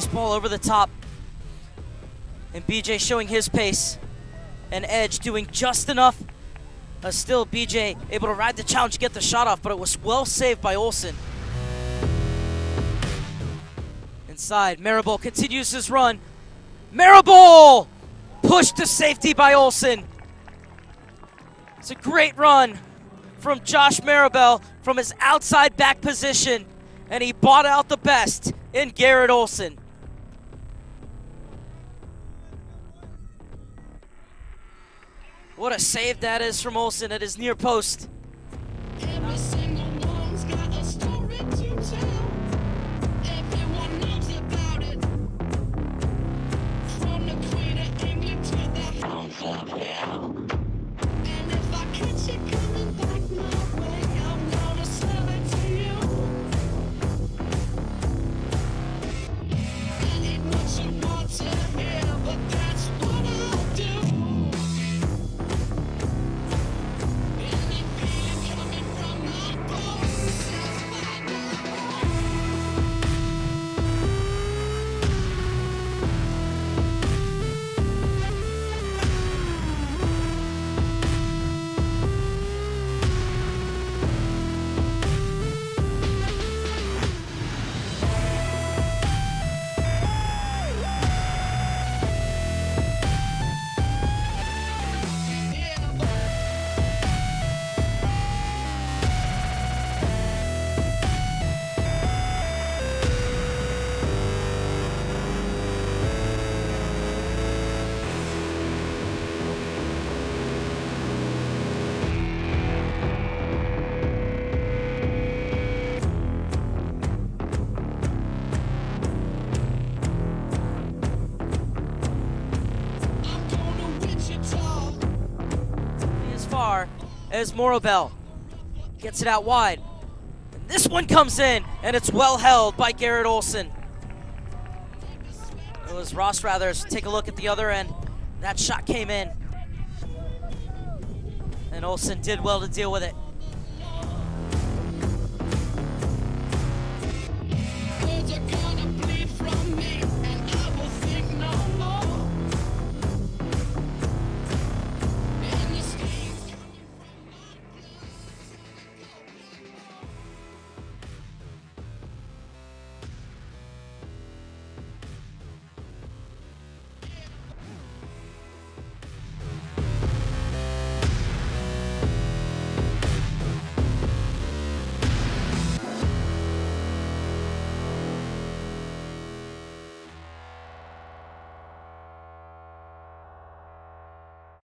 this ball over the top. And BJ showing his pace. And Edge doing just enough. Still, BJ able to ride the challenge, get the shot off, but it was well saved by Olson. Inside, Maribel continues his run. Maribel! Pushed to safety by Olson. It's a great run from Josh Maribel from his outside back position, and he bought out the best in Garrett Olson. What a save that is from Olson at his near post. Every single one's got a story to tell. Everyone knows about it. From the Queen of England to the House of Hell. And if I catch it coming back my way, I'm gonna sell it to you. That ain't what you want to hear, but that's what I'll do. Far as Maribel gets it out wide. And this one comes in, and it's well held by Garrett Olson. It was Ross Rathers. Take a look at the other end. That shot came in, and Olson did well to deal with it.